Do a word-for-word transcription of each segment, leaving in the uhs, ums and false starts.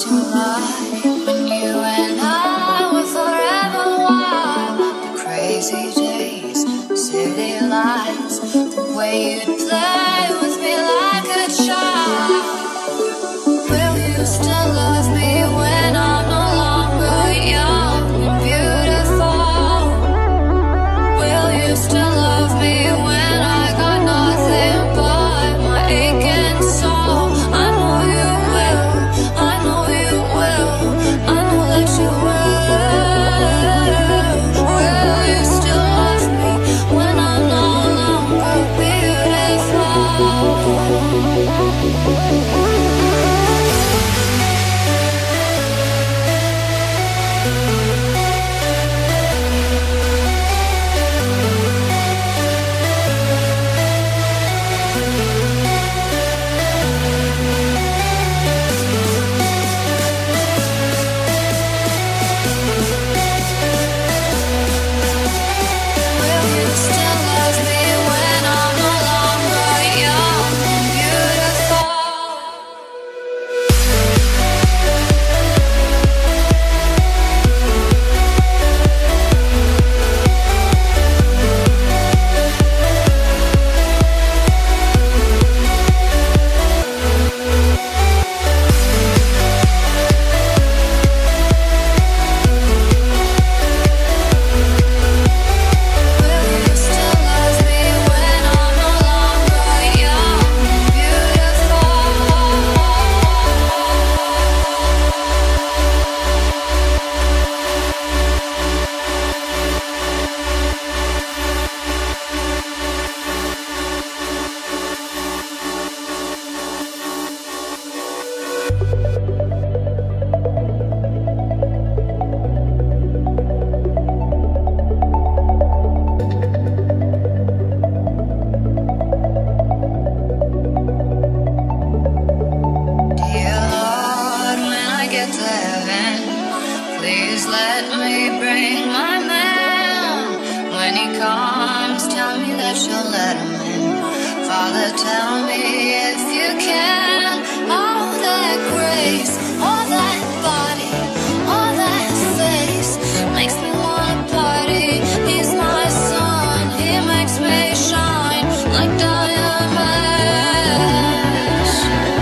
promise you lie when you and I were forever wild. The crazy days, city lights, the way you'd play with me like a child. Will you still love me when I'm no longer young and beautiful? Will you still love me when I got nothing but my aching soul? I know you will, I know you will, I know that you will. Will you still love me when I'm no longer beautiful? Please let me bring my man. When he comes, tell me that you'll let him in. Father, tell me if you can. All that grace, all that body, all that face makes me wanna party. He's my son, he makes me shine like diamonds.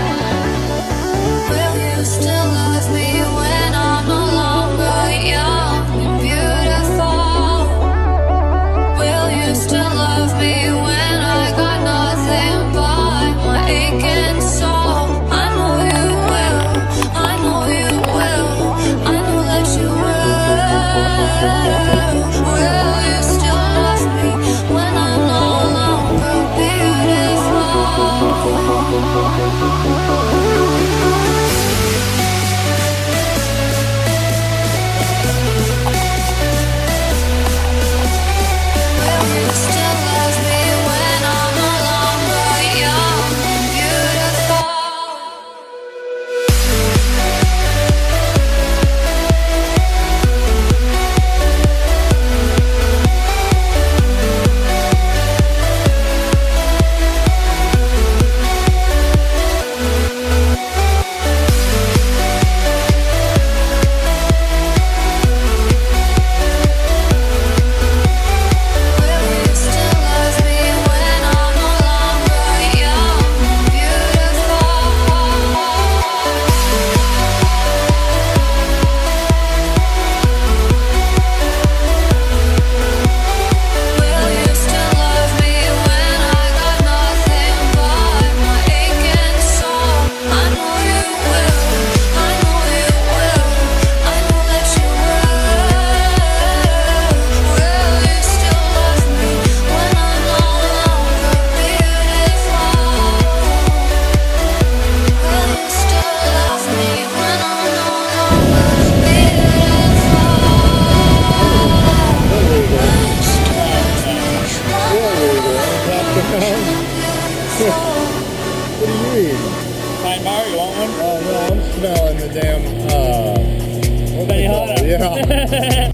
Will you still love me when I'm no longer young and beautiful? Will you still love me when I got nothing but my aching soul? I know you will, I know you will, I know that you will. Will you still love me when I'm no longer beautiful? What do you eat? Pine bar, you want one? Oh no, I'm smelling the damn, uh... Benihana. Yeah.